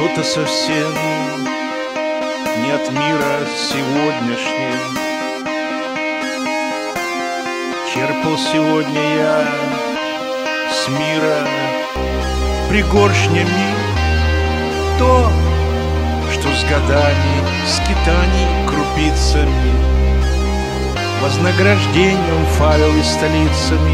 что-то совсем не от мира сегодняшнего. Черпал сегодня я с мира пригоршнями то, что с годами скитаний крупицами, вознаграждением фавил и столицами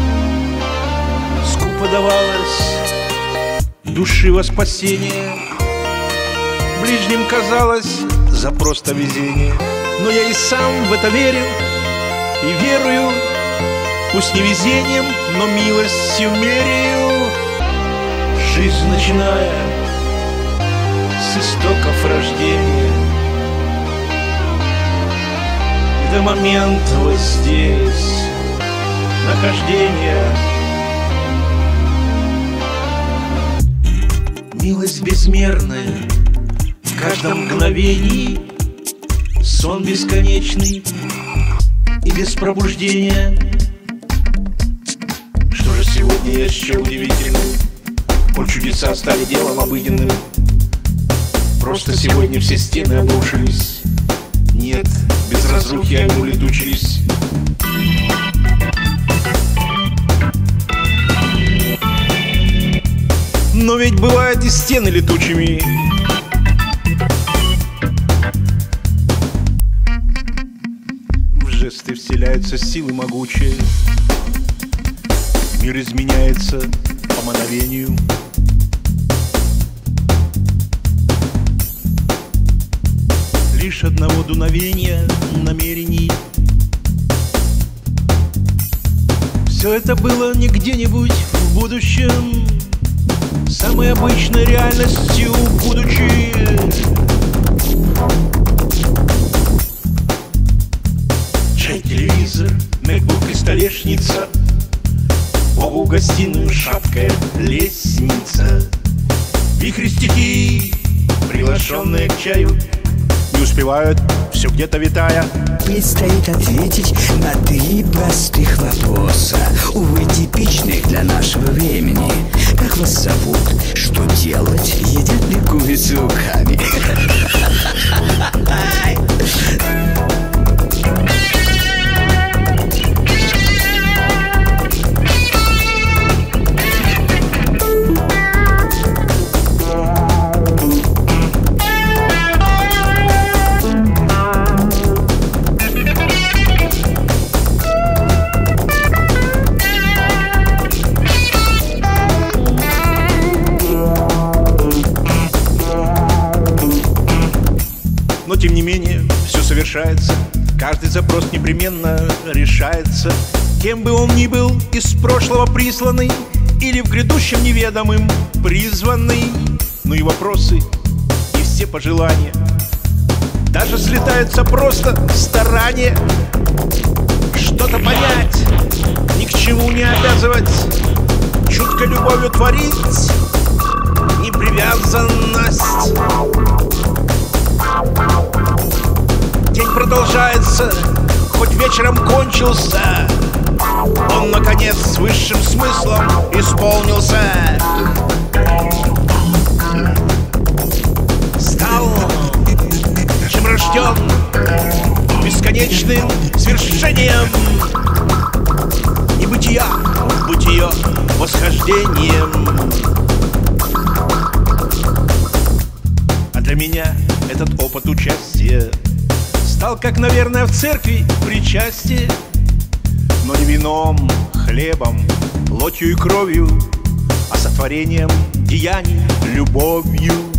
скупо давалось души во спасение. Ближним казалось за просто везение, но я и сам в это верил и верую, пусть не везением, но милостью меряю. Жизнь, начиная с истоков рождения и до момента вот здесь нахождения. Милость безмерная в каждом мгновении, сон бесконечный и без пробуждения. Что же сегодня я счел удивительным, коль чудеса стали делом обыденным? Просто сегодня все стены обрушились. Нет, без разрухи они улетучились. Но ведь бывают и стены летучими. В жесты вселяются силы могучие. Мир изменяется по мановению. Лишь одного дуновения намерений. Все это было не где-нибудь в будущем, самой обычной реальностью будучи. Чай, телевизор, MacBook и столешница, Богу гостиную шаткая лестница. Вихри стихи, приглашенные к чаю, не успевают, все где-то витая. Предстоит ответить на 3 простых вопроса, увы, типичных для нашего времени. Как вас зовут? Что делать? Едят ли курицу руками? Но тем не менее все совершается, каждый запрос непременно решается. Кем бы он ни был, из прошлого присланный или в грядущем неведомым призванный. Ну и вопросы, и все пожелания даже слетаются просто старания. Что-то понять, ни к чему не обязывать, чутко любовью творить непривязанность. День продолжается, хоть вечером кончился, он, наконец, с высшим смыслом исполнился. Стал, чем рожден, бесконечным свершением небытия в бытие восхождением. А для меня этот опыт участия стал, как, наверное, в церкви причастие, но не вином, хлебом, плотью и кровью, а сотворением деяний любовью.